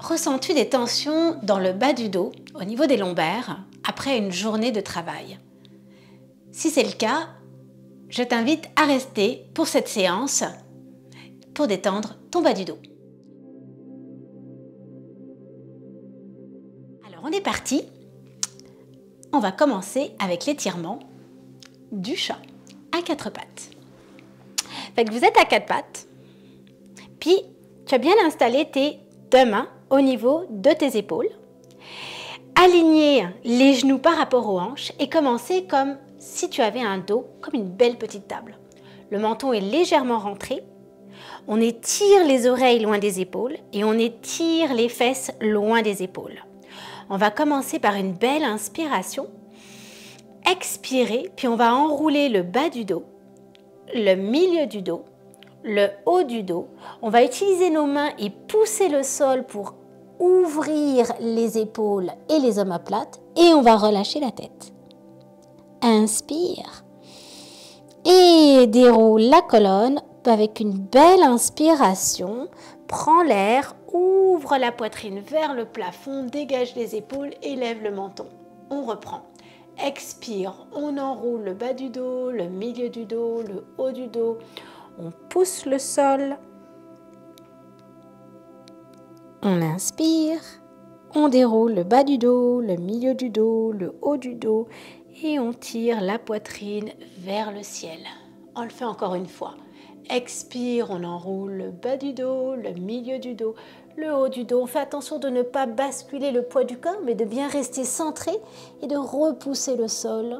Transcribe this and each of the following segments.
Ressens-tu des tensions dans le bas du dos, au niveau des lombaires, après une journée de travail? Si c'est le cas, je t'invite à rester pour cette séance pour détendre ton bas du dos. Alors on est parti. On va commencer avec l'étirement du chat à quatre pattes. Fait que vous êtes à quatre pattes, puis tu as bien installé tes deux mains au niveau de tes épaules. Aligner les genoux par rapport aux hanches et commencer comme si tu avais un dos, comme une belle petite table. Le menton est légèrement rentré. On étire les oreilles loin des épaules et on étire les fesses loin des épaules. On va commencer par une belle inspiration. Expirer, puis on va enrouler le bas du dos, le milieu du dos, le haut du dos. On va utiliser nos mains et pousser le sol pour ouvrir les épaules et les omoplates et on va relâcher la tête. Inspire et déroule la colonne avec une belle inspiration. Prends l'air, ouvre la poitrine vers le plafond, dégage les épaules et lève le menton. On reprend. Expire, on enroule le bas du dos, le milieu du dos, le haut du dos. On pousse le sol. On inspire, on déroule le bas du dos, le milieu du dos, le haut du dos et on tire la poitrine vers le ciel. On le fait encore une fois. Expire, on enroule le bas du dos, le milieu du dos, le haut du dos. On fait attention de ne pas basculer le poids du corps, mais de bien rester centré et de repousser le sol.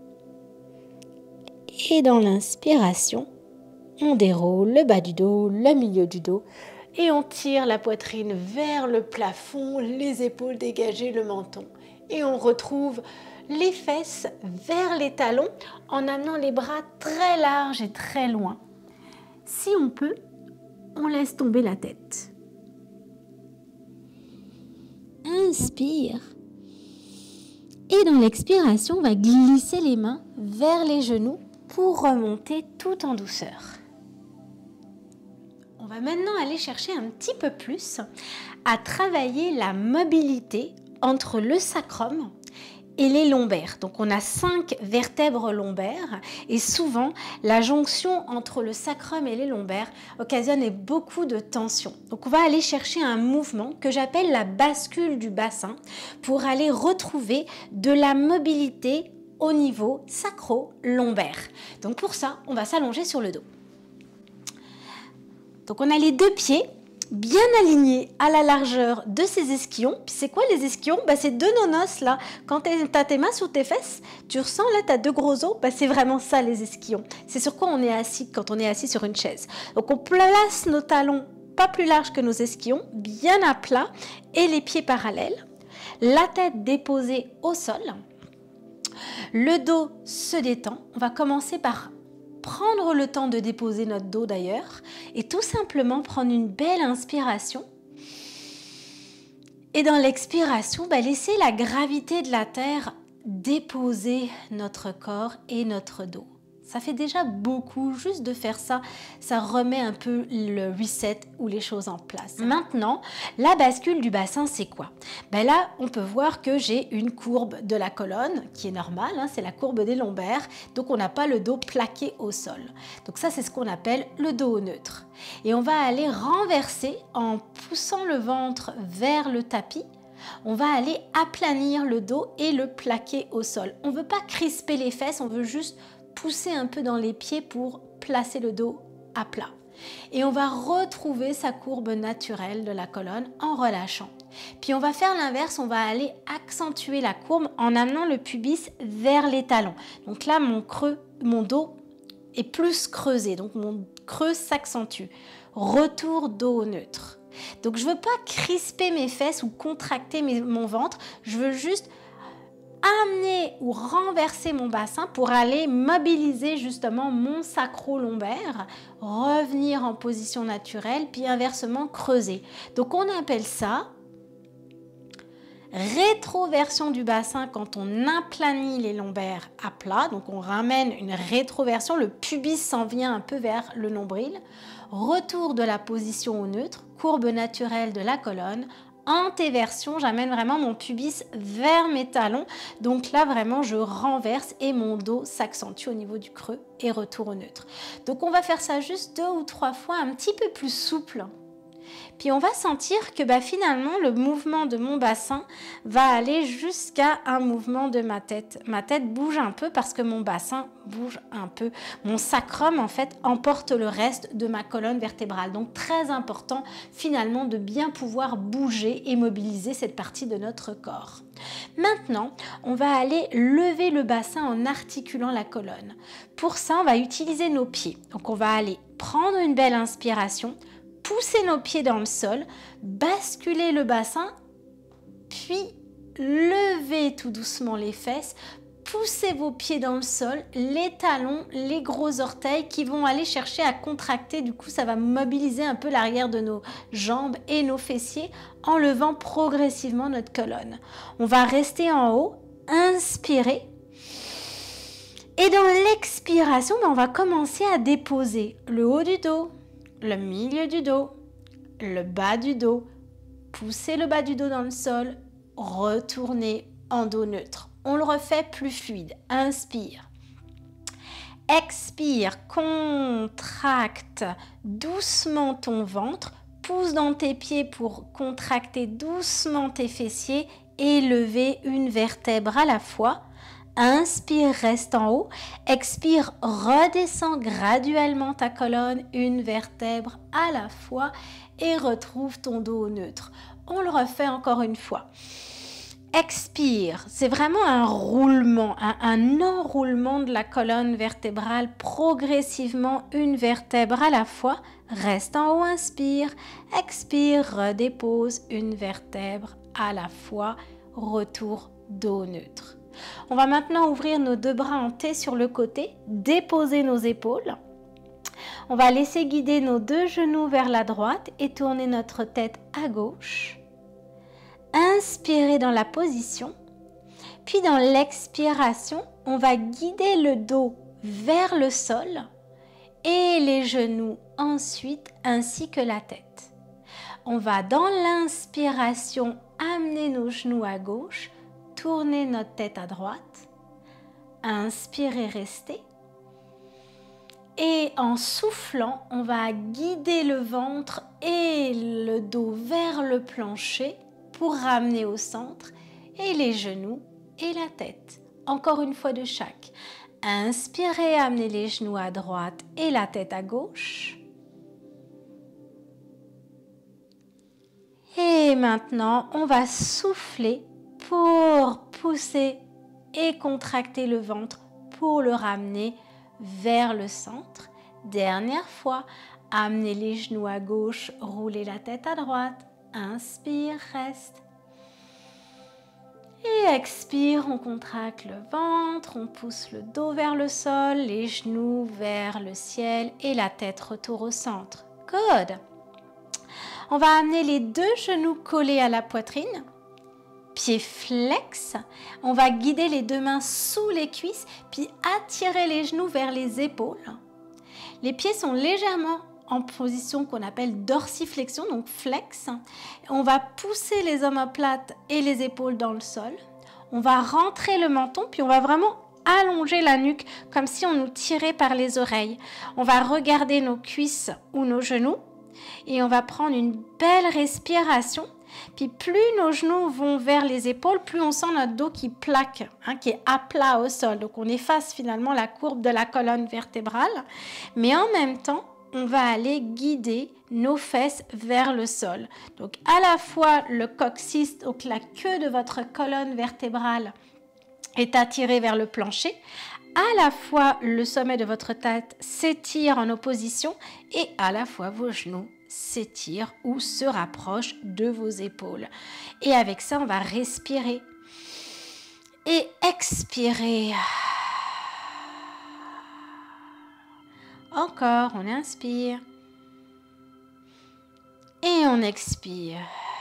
Et dans l'inspiration, on déroule le bas du dos, le milieu du dos et on tire la poitrine vers le plafond, les épaules dégagées, le menton. Et on retrouve les fesses vers les talons en amenant les bras très larges et très loin. Si on peut, on laisse tomber la tête. Inspire. Et dans l'expiration, on va glisser les mains vers les genoux pour remonter tout en douceur. On va maintenant aller chercher un petit peu plus à travailler la mobilité entre le sacrum et les lombaires. Donc on a 5 vertèbres lombaires et souvent la jonction entre le sacrum et les lombaires occasionne beaucoup de tension. Donc on va aller chercher un mouvement que j'appelle la bascule du bassin pour aller retrouver de la mobilité au niveau sacro-lombaire. Donc pour ça, on va s'allonger sur le dos. Donc on a les deux pieds bien alignés à la largeur de ces ischions. Puis c'est quoi les ischions? C'est deux nonos là. Quand tu as tes mains sous tes fesses, tu ressens là, tu as deux gros os. C'est vraiment ça les ischions. C'est sur quoi on est assis quand on est assis sur une chaise. Donc on place nos talons pas plus larges que nos ischions, bien à plat et les pieds parallèles. La tête déposée au sol. Le dos se détend. On va commencer par prendre le temps de déposer notre dos d'ailleurs et tout simplement prendre une belle inspiration. Et dans l'expiration, laisser la gravité de la terre déposer notre corps et notre dos. Ça fait déjà beaucoup, juste de faire ça, ça remet un peu le reset ou les choses en place. Maintenant, la bascule du bassin, c'est quoi? Là, on peut voir que j'ai une courbe de la colonne qui est normale, c'est la courbe des lombaires, donc on n'a pas le dos plaqué au sol. Donc ça, c'est ce qu'on appelle le dos neutre. Et on va aller renverser en poussant le ventre vers le tapis. On va aller aplanir le dos et le plaquer au sol. On ne veut pas crisper les fesses, on veut juste pousser un peu dans les pieds pour placer le dos à plat. Et on va retrouver sa courbe naturelle de la colonne en relâchant. Puis on va faire l'inverse, on va aller accentuer la courbe en amenant le pubis vers les talons. Donc là, mon dos est plus creusé, donc mon creux s'accentue. Retour dos neutre. Donc je ne veux pas crisper mes fesses ou contracter mon ventre, je veux juste amener ou renverser mon bassin pour aller mobiliser justement mon sacro-lombaire, revenir en position naturelle, puis inversement creuser. Donc on appelle ça rétroversion du bassin quand on aplanit les lombaires à plat. Donc on ramène une rétroversion, le pubis s'en vient un peu vers le nombril. Retour de la position au neutre, courbe naturelle de la colonne, antéversion, j'amène vraiment mon pubis vers mes talons. Donc là, vraiment, je renverse et mon dos s'accentue au niveau du creux et retour au neutre. Donc on va faire ça juste 2 ou 3 fois, un petit peu plus souple. Puis on va sentir que finalement, le mouvement de mon bassin va aller jusqu'à un mouvement de ma tête. Ma tête bouge un peu parce que mon bassin bouge un peu. Mon sacrum, en fait, emporte le reste de ma colonne vertébrale. Donc, très important, finalement, de bien pouvoir bouger et mobiliser cette partie de notre corps. Maintenant, on va aller lever le bassin en articulant la colonne. Pour ça, on va utiliser nos pieds. Donc, on va aller prendre une belle inspiration, pousser nos pieds dans le sol, basculer le bassin, puis lever tout doucement les fesses, poussez vos pieds dans le sol, les talons, les gros orteils qui vont aller chercher à contracter. Du coup, ça va mobiliser un peu l'arrière de nos jambes et nos fessiers en levant progressivement notre colonne. On va rester en haut, inspirer. Et dans l'expiration, on va commencer à déposer le haut du dos, le milieu du dos, le bas du dos, pousser le bas du dos dans le sol, retourner en dos neutre. On le refait plus fluide. Inspire. Expire, contracte doucement ton ventre, pousse dans tes pieds pour contracter doucement tes fessiers et lever une vertèbre à la fois. Inspire, reste en haut. Expire, redescends graduellement ta colonne, une vertèbre à la fois et retrouve ton dos au neutre. On le refait encore une fois. Expire, c'est vraiment un roulement, un enroulement de la colonne vertébrale progressivement, une vertèbre à la fois. Reste en haut, inspire. Expire, redépose une vertèbre à la fois. Retour dos neutre. On va maintenant ouvrir nos 2 bras en T sur le côté, déposer nos épaules. On va laisser guider nos 2 genoux vers la droite et tourner notre tête à gauche. Inspirez dans la position. Puis dans l'expiration, on va guider le dos vers le sol et les genoux ensuite ainsi que la tête. On va dans l'inspiration amener nos genoux à gauche, tourner notre tête à droite, inspirez, restez. Et en soufflant, on va guider le ventre et le dos vers le plancher pour ramener au centre et les genoux et la tête. Encore une fois de chaque. Inspirez, amenez les genoux à droite et la tête à gauche. Et maintenant, on va souffler pour pousser et contracter le ventre pour le ramener vers le centre. Dernière fois, amenez les genoux à gauche, roulez la tête à droite. Inspire, reste. Et expire, on contracte le ventre, on pousse le dos vers le sol, les genoux vers le ciel et la tête retourne au centre. Good. On va amener les 2 genoux collés à la poitrine. Pieds flex, on va guider les 2 mains sous les cuisses, puis attirer les genoux vers les épaules. Les pieds sont légèrement en position qu'on appelle dorsiflexion, donc flex. On va pousser les omoplates et les épaules dans le sol. On va rentrer le menton, puis on va vraiment allonger la nuque comme si on nous tirait par les oreilles. On va regarder nos cuisses ou nos genoux et on va prendre une belle respiration. Puis plus nos genoux vont vers les épaules, plus on sent notre dos qui plaque, qui est à plat au sol. Donc on efface finalement la courbe de la colonne vertébrale. Mais en même temps, on va aller guider nos fesses vers le sol. Donc à la fois le coccyx, donc la queue de votre colonne vertébrale est attirée vers le plancher. À la fois le sommet de votre tête s'étire en opposition et à la fois vos genoux s'étirent ou se rapprochent de vos épaules. Et avec ça, on va respirer et expirer. Encore, on inspire et on expire.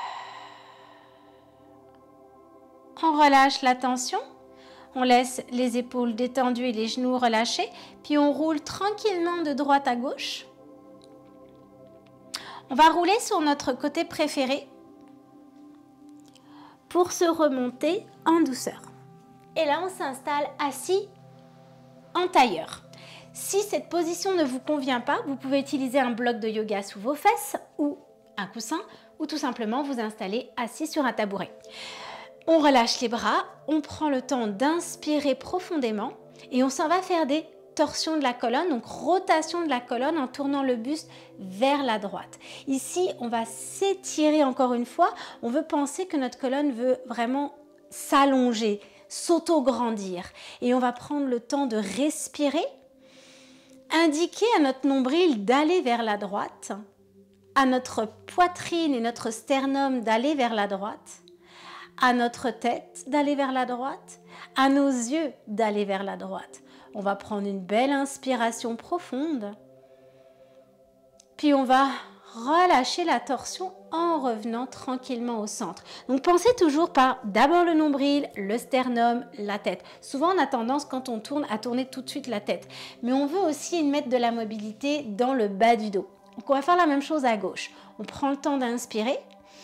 On relâche la tension, on laisse les épaules détendues et les genoux relâchés, puis on roule tranquillement de droite à gauche. On va rouler sur notre côté préféré. pour se remonter en douceur. Et là, on s'installe assis en tailleur. Si cette position ne vous convient pas, vous pouvez utiliser un bloc de yoga sous vos fesses ou un coussin ou tout simplement vous installer assis sur un tabouret. On relâche les bras, on prend le temps d'inspirer profondément et on s'en va faire des torsions de la colonne, donc rotation de la colonne en tournant le buste vers la droite. Ici, on va s'étirer encore une fois. On veut penser que notre colonne veut vraiment s'allonger, s'auto-grandir. Et on va prendre le temps de respirer, indiquer à notre nombril d'aller vers la droite, à notre poitrine et notre sternum d'aller vers la droite, à notre tête d'aller vers la droite, à nos yeux d'aller vers la droite. On va prendre une belle inspiration profonde, puis on va relâcher la torsion en revenant tranquillement au centre. Donc pensez toujours par d'abord le nombril, le sternum, la tête. Souvent on a tendance quand on tourne à tourner tout de suite la tête, mais on veut aussi y mettre de la mobilité dans le bas du dos. Donc on va faire la même chose à gauche. On prend le temps d'inspirer.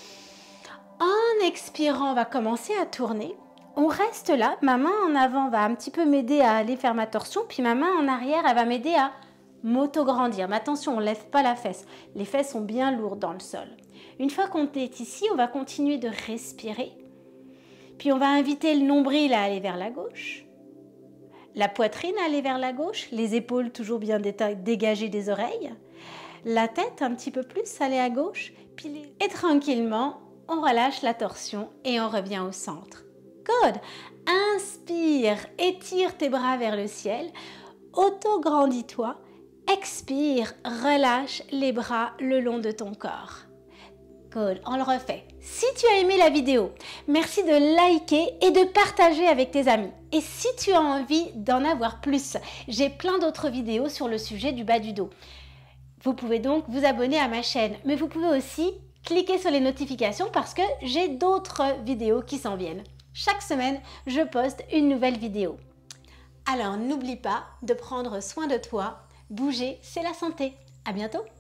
En expirant, on va commencer à tourner. On reste là, ma main en avant va un petit peu m'aider à aller faire ma torsion, puis ma main en arrière, elle va m'aider à m'auto-grandir. Mais attention, on ne lève pas la fesse. Les fesses sont bien lourdes dans le sol. Une fois qu'on est ici, on va continuer de respirer. Puis on va inviter le nombril à aller vers la gauche, la poitrine à aller vers la gauche, les épaules toujours bien dégagées des oreilles, la tête un petit peu plus aller à gauche, et tranquillement, on relâche la torsion et on revient au centre. Good. Inspire, étire tes bras vers le ciel, auto-grandis-toi. Expire, relâche les bras le long de ton corps. Good, on le refait. Si tu as aimé la vidéo, merci de liker et de partager avec tes amis. Et si tu as envie d'en avoir plus, j'ai plein d'autres vidéos sur le sujet du bas du dos. Vous pouvez donc vous abonner à ma chaîne, mais vous pouvez aussi cliquer sur les notifications parce que j'ai d'autres vidéos qui s'en viennent. Chaque semaine, je poste une nouvelle vidéo. Alors n'oublie pas de prendre soin de toi. Bouger, c'est la santé. À bientôt!